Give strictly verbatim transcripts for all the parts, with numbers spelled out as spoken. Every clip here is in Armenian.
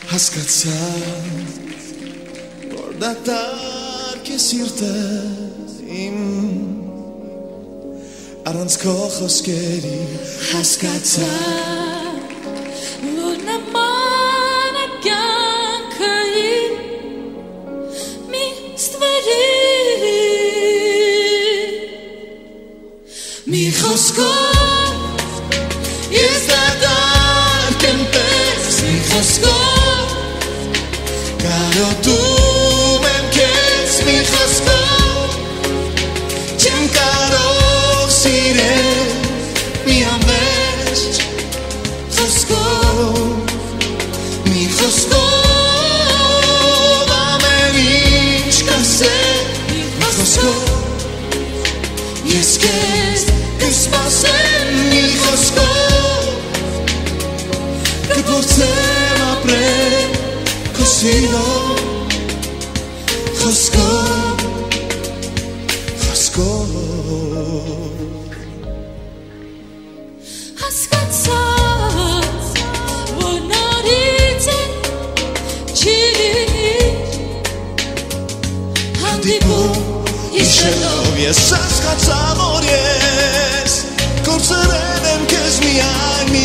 հասկացա որ դատարկ է սիրտը իմ առանց քո խոսքերի հասկացա որ նման է կյանքը իմ մի ստվերի մի խոսքով ես դատարկ եմ պես մի խոսքով կարոտում եմ քեզ մի խոսքով չեմ կարող սիրել մի անվերջ խոսքով մի խոսքով ամեն ինչ կասել մի խոսքով ես քեզ կսպասեմ մի խոսքով կփորձեմ ապրել քո սիրով խոսքով խոսքով հասկացա որ նորից է չի հանդիպում Իշելով ես հասկացա որ ես կորցրել եմ քեզ միայն մի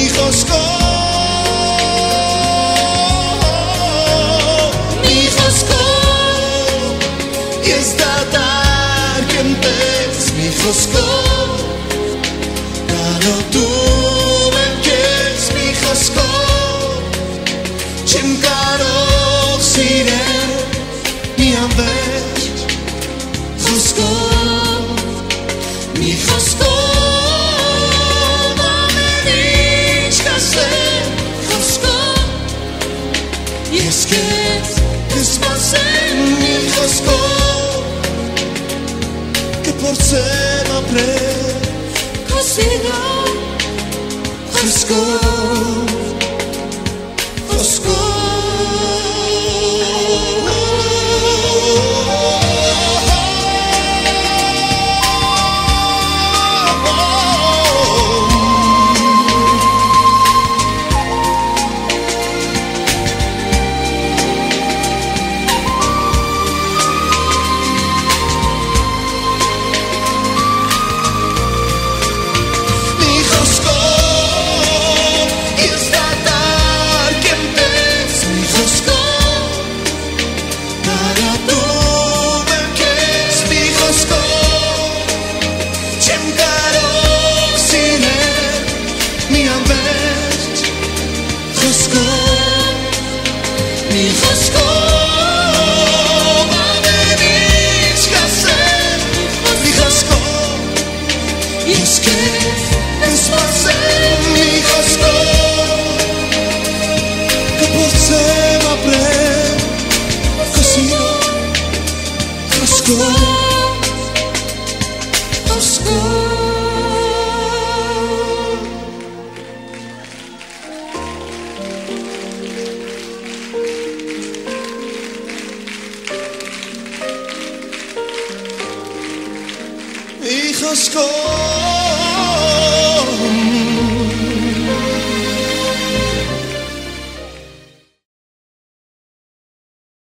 խոսքով մի խոսքով ես դատարկ եմ պես մի խոսքով կարոտում եմ քեզ մի խոսքով չեմ կարող սիրել մի անվերջ խոսքով մի խոսքով ամեն ինչ կասել խոսքով ես քեզ կսպասեմ մի խոսքով կփորձեմ ապրել քո սիրով խոսքով խոսքով Let's go.